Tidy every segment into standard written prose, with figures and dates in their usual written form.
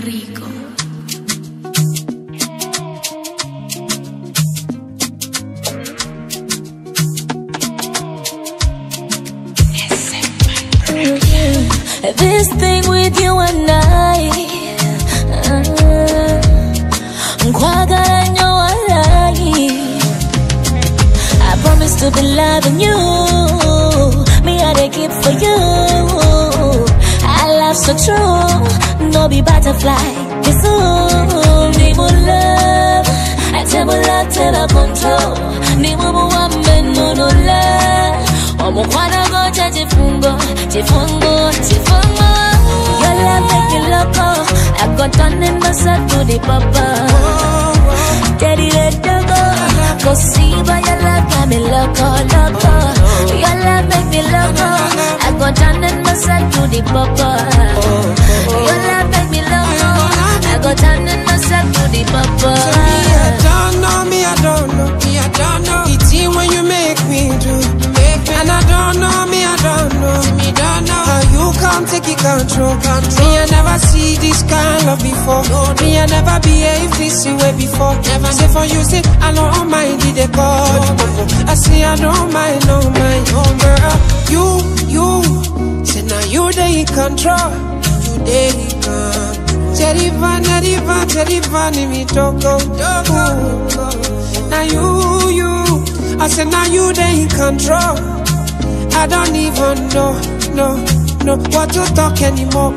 rico. This thing with you and I, I promise to be loving you. Me I dey keep for you. I love so true, no be butterfly. It's need more love, I tell more love till I control. Need more woman, no love. Omo kwana go chifungo. Your love make me loco. I got turning myself to the papa. Daddy let go. Go see by your love got me loco. Your love make me loco. I got turning myself to the papa. Your love make me loco. I got turning myself to the papa. Me I don't know. It's you when you make me do. And I don't know, me I don't know how you can't take it control. Me I never see this kind of before. Me I never behave this way before. Say for you, say I don't mind the call. I say I don't mind, no mind. Girl, you say now you they in control. You they in control. Terivan, me toko. Now you, I say now you they in control. I don't even know what to talk anymore.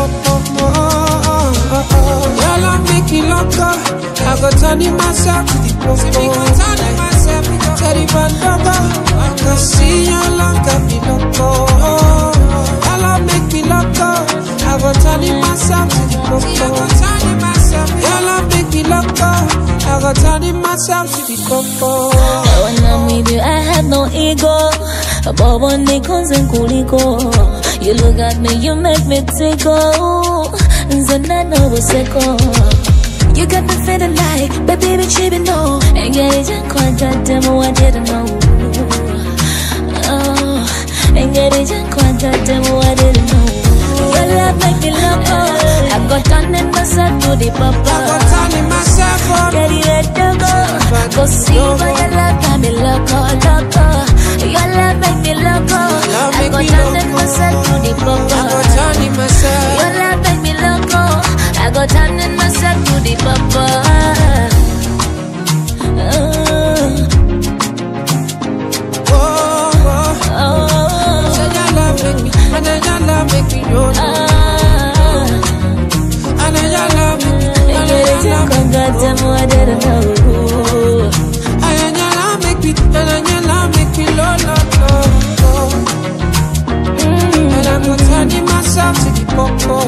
Your love make me loco. I go turning myself to the popo. Teddy Bandogo, I can see your love got me loco. Your love make me loco. I go turning myself to the popo. Your love make me loco. I go turning myself to the popo. When I'm with you, I have no ego. But one day comes and kuliko. You look at me, you make me tickle. Zanana was echo. You got me feeling like, baby, chibi no. And get it in contact, demo, I didn't know. Oh, and get it in contact, demo, I didn't know. Your love make me loco. I got turning myself to the papa. I got turning myself on. Get it let go. Go see by your love, got me loco. Your love make me loco. I got turning myself to the papa. I got turning myself. Your love make me loco. I got turning myself to the papa. So your love make me, and then your love make me know. And then your love make me, and then your love make me know. I didn't know. And then your love make me, and then your love make me low. And I'm gonna turn myself to the popo.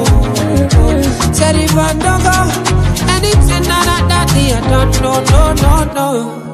Teddy Bandogo, anything that I don't know.